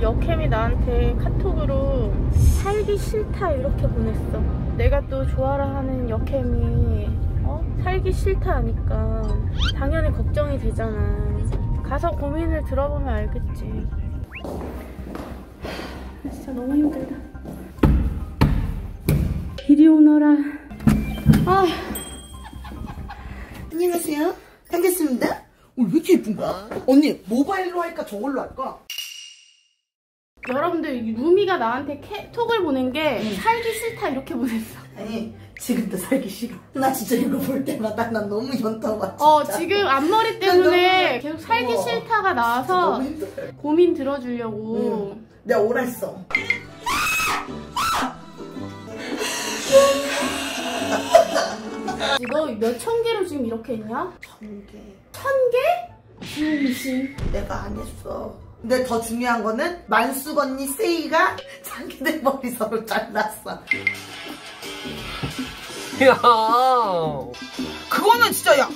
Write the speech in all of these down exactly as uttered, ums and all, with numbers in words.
여캠이 나한테 카톡으로 살기 싫다 이렇게 보냈어. 내가 또 좋아라 하는 여캠이 어? 살기 싫다 하니까 당연히 걱정이 되잖아. 가서 고민을 들어보면 알겠지. 진짜 너무 힘들다. 이리 오너라. 아. 안녕하세요. 반갑습니다. 오늘 왜 이렇게 예쁜 거야? 언니 모바일로 할까 저걸로 할까? 여러분들 루미가 나한테 톡을 보낸 게 응. 살기 싫다 이렇게 보냈어. 아니 지금도 살기 싫어. 나 진짜 이거 볼 때마다 난 너무 현타와. 어 지금 앞머리 때문에 계속 살기 어, 싫다가 나와서 고민 들어주려고. 응. 내가 오랬어. 너 몇 천 개를 지금 이렇게 했냐? 천 개. 천 개? 비용신. 내가 안 했어. 근데 더 중요한 거는 만숙 언니 세이가 자기들 머리 서로 잘랐어. 야, 그거는 진짜 야.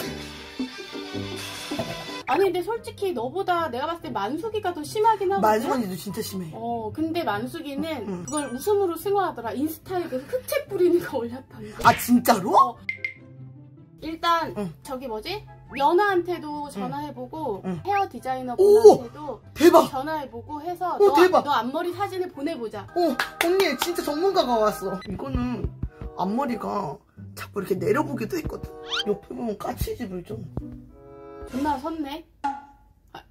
아니 근데 솔직히 너보다 내가 봤을 때 만숙이가 더 심하긴 하거든. 만숙 언니도 진짜 심해. 어 근데 만숙이는 응. 그걸 웃음으로 승화하더라. 인스타에 그 흑채 뿌리는 거 올렸다는 거. 아 진짜로? 어. 일단 응. 저기 뭐지? 연아한테도 전화해보고 응. 헤어 디자이너분한테도 대박! 전화해보고 해서 오, 너, 대박. 너 앞머리 사진을 보내보자. 어 언니 진짜 전문가가 왔어. 이거는 앞머리가 자꾸 이렇게 내려보기도 했거든. 옆에 보면 까치집을 좀 존나 섰네. 아.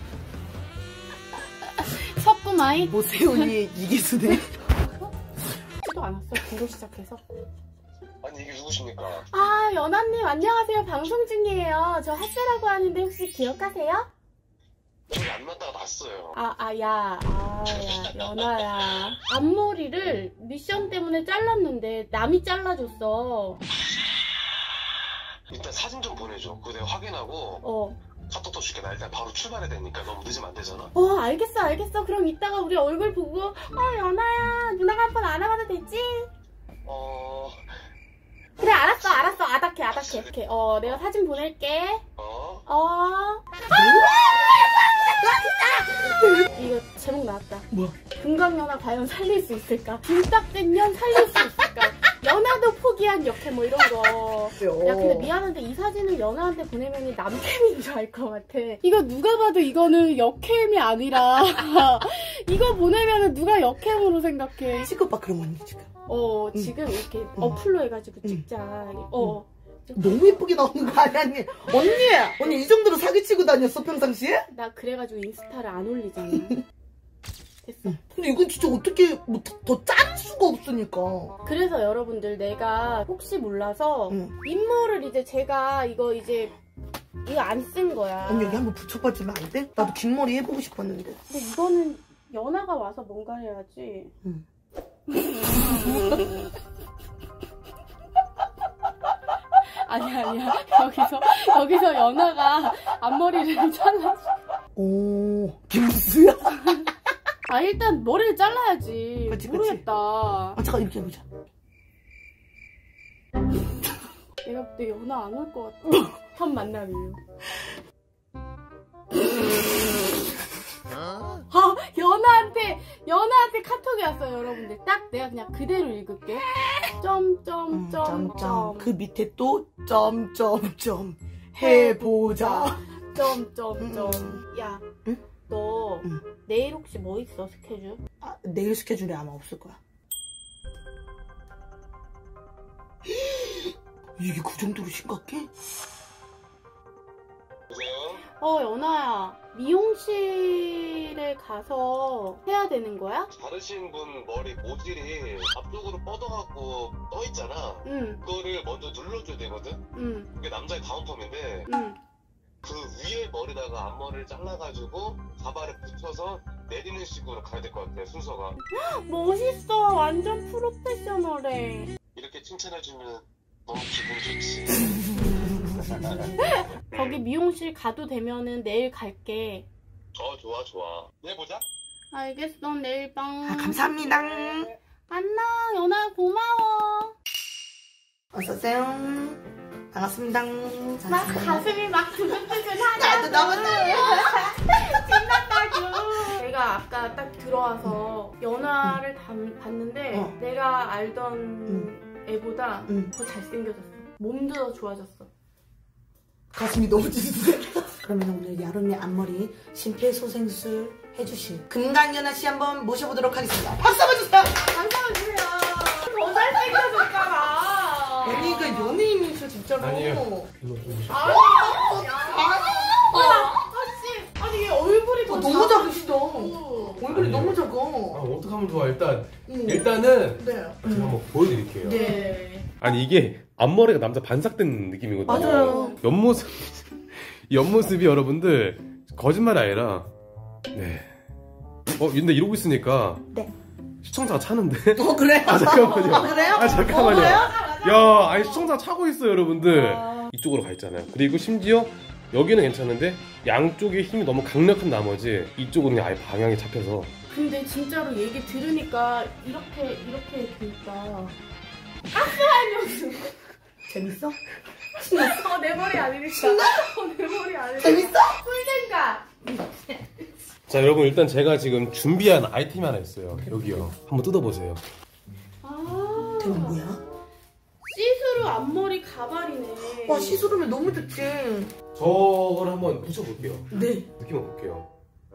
섰구마이. 뭐세요 언니 이기수네. 지도 않았어. 공부 시작해서. 아니 이게 누구십니까? 아 연아님 안녕하세요. 방송 중이에요. 저 핫세라고 하는데 혹시 기억하세요? 저기 안 났다가 났어요. 아, 아, 야, 아, 야, 연아야. 앞머리를 미션 때문에 잘랐는데 남이 잘라줬어. 일단 사진 좀 보내줘. 그거 내가 확인하고 어. 카톡도 줄게. 나 일단 바로 출발해야 되니까 너무 늦으면 안 되잖아. 어, 알겠어, 알겠어. 그럼 이따가 우리 얼굴 보고 어, 연아야, 누나가 한번 안아봐도 되지? 어... 그래, 알았어, 알았어. 아닥해, 아닥해. 이렇게. 어, 내가 사진 보낼게. 어? 어. 이거 제목 나왔다. 뭐야? 금강연아 과연 살릴 수 있을까? 김딱된 년 살릴 수 있을까? 연아도 포기한 역캠 뭐 이런 거. 야 근데 미안한데 이 사진을 연아한테 보내면 남캠인 줄 알 것 같아. 이거 누가 봐도 이거는 역캠이 아니라 이거 보내면 누가 역캠으로 생각해. 시급봐 그럼 언니 지금. 어 지금 응. 이렇게 응. 어플로 해가지고 찍자. 응. 어. 너무 예쁘게 나오는 거 아니야 언니? 언니! 언니 이 정도로 사기치고 다녔어 평상시에? 나 그래가지고 인스타를 안 올리잖아. 됐어. 응. 근데 이건 진짜 어떻게 뭐 더 짠 수가 없으니까. 그래서 여러분들 내가 혹시 몰라서 응. 인모를 이제 제가 이거 이제 이거 안 쓴 거야. 언니 여기 한번 붙여봐주면 안 돼? 나도 긴 머리 해보고 싶었는데. 근데 이거는 연아가 와서 뭔가 해야지. 응. 아니야 아니야 여기서 여기서 연아가 앞머리를 잘라줘. 오 김수야? 아 일단 머리를 잘라야지. 그치, 모르겠다. 아 잠깐 이렇게 해보자. 내가 그때 연아 안 올 것 같아. 첫 만남이에요. 아 연아한테 연아한테 카톡이 왔어요 여러분들. 딱 내가 그냥 그대로 읽을게. 점점점 그 밑에 또 점점점 해보자. 점점점 야 응? 너 응. 내일 혹시 뭐 있어 스케줄? 아, 내일 스케줄이 아마 없을 거야. 이게 그 정도로 심각해? 어 연아야 미용실에 가서 해야 되는 거야? 다르신 분 머리 모질이 앞쪽으로 뻗어갖고 떠있잖아. 응. 그거를 먼저 눌러줘야 되거든. 응. 그게 남자의 다운펌인데 응. 그 위에 머리다가 앞머리를 잘라가지고 가발을 붙여서 내리는 식으로 가야 될 것 같아 순서가. 멋있어. 완전 프로페셔널해. 이렇게 칭찬해주면 너무 기분 좋지. 거기 미용실 가도 되면은 내일 갈게. 어 좋아 좋아. 내일 보자. 알겠어. 내일 봐. 아, 감사합니다. 안녕 연아 고마워. 어서오세요. 반갑습니다. 막 가슴이 막 두근두근하다. 나도 너무 떨려. 신난다고. 내가 내가 아까 딱 들어와서 연하를 담, 봤는데 어. 내가 알던 응. 애보다 응. 더 잘생겨졌어. 몸도 더 좋아졌어. 가슴이 너무 찢어져. 그러면 오늘 야름이 앞머리 심폐소생술 해주실 금강연아 씨 한번 모셔보도록 하겠습니다. 박수 한번 주세요. 감사합니다. 더 잘생겨졌잖아. 언니가 연예인이셔 진짜로. 아니에요. 아니야. 아씨, 아니 얘 얼굴이 더 어, 너무 작아. 작으시다. 얼굴이 아니에요. 너무 아, 작아. 어떻게 하면 좋아? 일단 응. 일단은 네. 제가 한번 보여드릴게요. 네. 아니 이게 앞머리가 남자 반삭된 느낌이거든요. 맞아요. 옆모습 이 옆모습이 여러분들 거짓말이 아니라 네. 어 근데 이러고 있으니까 네. 시청자가 차는데? 어 그래? 아 잠깐만요. 아, 그래요? 아 잠깐만요. 어, 그래요? 야, 아니 시청자 차고 있어요, 여러분들. 아. 이쪽으로 가 있잖아요. 그리고 심지어 여기는 괜찮은데 양쪽에 힘이 너무 강력한 나머지 이쪽은 아예 방향이 잡혀서. 근데 진짜로 얘기 들으니까 이렇게 이렇게 되니까 가스라이언스. 재밌어? 어, 내 머리 아니니까. 어, 내 머리 아니니까. 재밌어? 꿀잼가. 자, 여러분 일단 제가 지금 준비한 아이템이 하나 있어요. 여기요. 한번 뜯어보세요. 아. 이건 뭐야? 시스루 앞머리 가발이네. 와 시스루면 너무 좋지. 저걸 한번 붙여볼게요. 네. 느낌 한번 볼게요.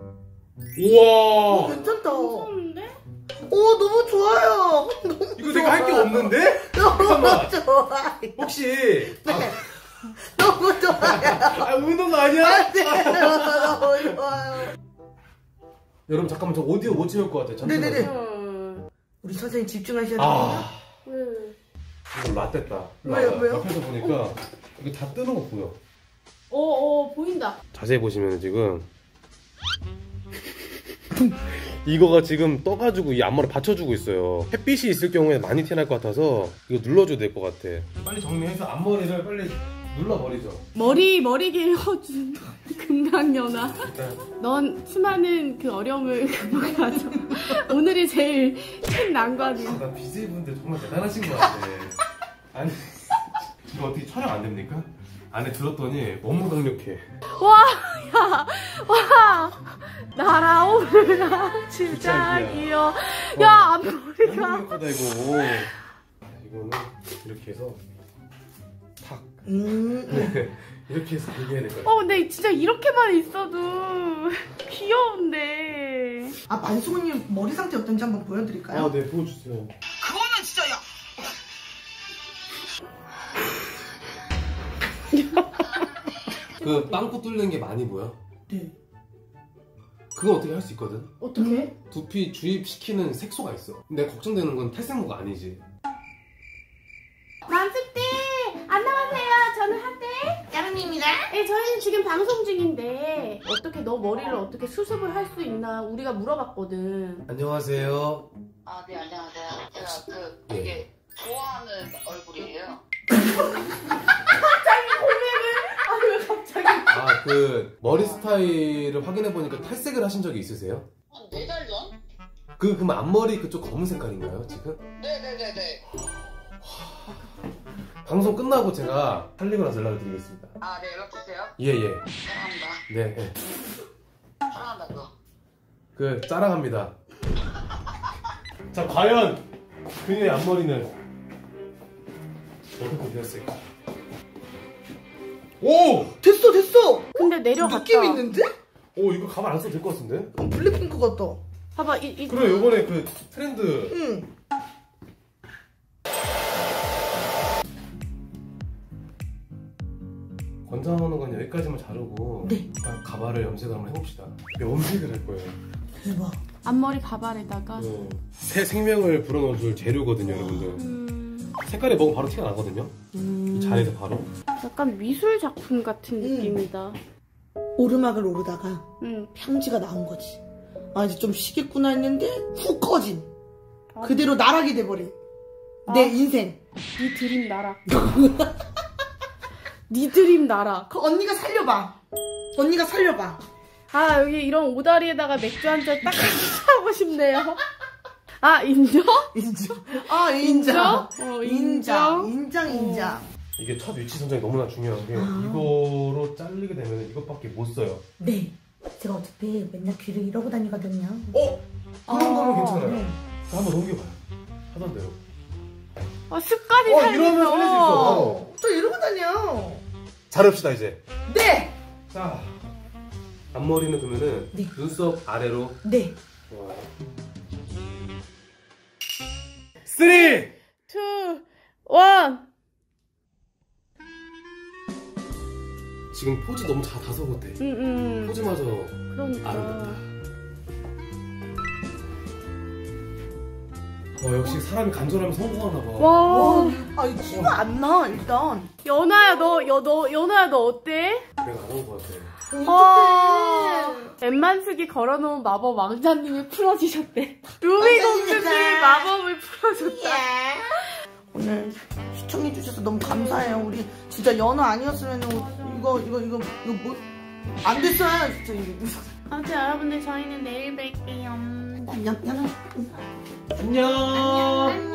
어, 우와! 괜찮다. 무서운데? 오 너무 좋아요. 너무 이거 내가 할 게 없는데? 너무 잠깐만. 좋아. 혹시 네. 너무 좋아요. 아, 운동 아니야? 네. 너무 좋아요. 여러분 잠깐만 저 오디오 못 채울 것 같아요. 잠시만요. 네네네. 음. 우리 선생님 집중하셔야 됩니다. 아, 왜? 이거 라떼다. 왜요, 왜요? 옆에서 보니까 이게 다 뜨는 거 보여. 어, 어, 보인다. 자세히 보시면 지금 이거가 지금 떠가지고 이 앞머리 받쳐주고 있어요. 햇빛이 있을 경우에 많이 티날 것 같아서 이거 눌러줘야 될 것 같아. 빨리 정리해서 앞머리를 빨리 눌러버리죠. 머리, 머리 길어준 금강연아. 일단 넌 수많은 그 어려움을 극복하죠. 오늘이 제일 큰 난관이야. 나 비제이분들 정말 대단하신 것 같아. 아니 이거 어떻게 촬영 안 됩니까? 안에 들었더니 너무 강력해. 와, 야, 와, 날아오르라, 진짜기요. 야, 앞머리가. 강력하다 이거. 이거는 이렇게 해서 탁 음. 이렇게 해서 얘기해야 될 것 같아. 어, 근데 진짜 이렇게만 있어도 귀여운데. 아 만수님 머리 상태 어떤지 한번 보여드릴까요? 아, 네, 보여주세요. 그거는 진짜 야. 그 빵꾸 뚫는 게 많이 보여? 네. 그건 어떻게 할 수 있거든? 어떻게? 두피 주입시키는 색소가 있어. 근데 걱정되는 건 탈색모가 아니지. 만숙대! 안녕하세요. 저는 한대. 야름입니다. 네, 저희는 지금 방송 중인데 어떻게 너 머리를 어떻게 수습을 할 수 있나 우리가 물어봤거든. 안녕하세요. 아, 네, 안녕하세요. 제가 그 예. 되게 좋아하는 얼굴이에요. 아니 왜 갑자기? 아, 그 머리 스타일을 확인해 보니까 탈색을 하신 적이 있으세요? 한 네 달 전? 그 그럼 앞머리 그쪽 검은 색깔인가요 지금? 네네네네. 방송 끝나고 제가 살리고 나서 연락을 드리겠습니다. 아, 네, 연락주세요. 예예. 사랑합니다. 네. 네. 사랑한다고. 그 짜랑합니다. 자, 과연 그녀의 앞머리는 어떻게 되었을까? 오! 됐어 됐어. 근데 내려갔다. 느낌 있는데? 오, 이거 가만 안 써도 될 것 같은데? 어, 블랙핑크 같다. 봐봐 이 이. 그래, 요번에 그 트렌드 응. 권장하는 건 여기까지만 자르고 네. 일단 가발을 염색을 한번 해봅시다. 염색을 할 거예요. 대박. 앞머리 가발에다가. 네. 새 생명을 불어넣어줄 재료거든요, 여러분들. 음, 색깔이 먹으면 바로 티가 나거든요. 음. 이 잔에서 바로. 약간 미술 작품 같은 음. 느낌이다. 오르막을 오르다가 응. 평지가 나온 거지. 아 이제 좀 쉬겠구나 했는데 훅 꺼진. 아. 그대로 나락이 돼버린. 아. 내 인생. 네 드림 나라. 네 드림 나라. 그 언니가 살려봐. 언니가 살려봐. 아 여기 이런 오다리에다가 맥주 한 잔 딱 하고 싶네요. 아 인정? 인정. 아 인정. 어, 인정. 인정. 인정 인정. 이게 첫 위치 선정이 너무나 중요한 게 아. 이거로 자르게 되면 이것밖에 못 써요. 네. 제가 어차피 맨날 귀를 이러고 다니거든요. 어? 그런 거는 괜찮아요. 네. 자, 한번 넘겨봐요. 하던 대로. 아, 습관이 어, 살면서. 이러면 살릴 수 있어. 저 이러고 다녀. 잘합시다, 이제. 네. 자, 앞머리는 그러면은 네. 눈썹 아래로. 네. 좋아요. 쓰리! 투, 원. 지금 포즈 너무 다 다소 같아. 응, 응. 포즈마저 그러니까. 아름답다. 어, 역시 사람이 간절하면 성공하나 봐. 와. 아, 이 티가 안 나, 일단. 연아야, 너, 여, 너, 연아야, 너 어때? 내가 안 한 것 같아. 아, 엠만숙이 걸어놓은 마법 왕자님이 풀어지셨대. 루비 공주님의 마법을 풀어줬다. 오늘 시청해주셔서 너무 감사해요. 우리 진짜 연어 아니었으면 이거, 이거, 이거, 이거 뭐, 안 됐어요, 진짜. 이거. 아무튼 여러분들, 저희는 내일 뵐게요. 안녕, 안녕. 안녕.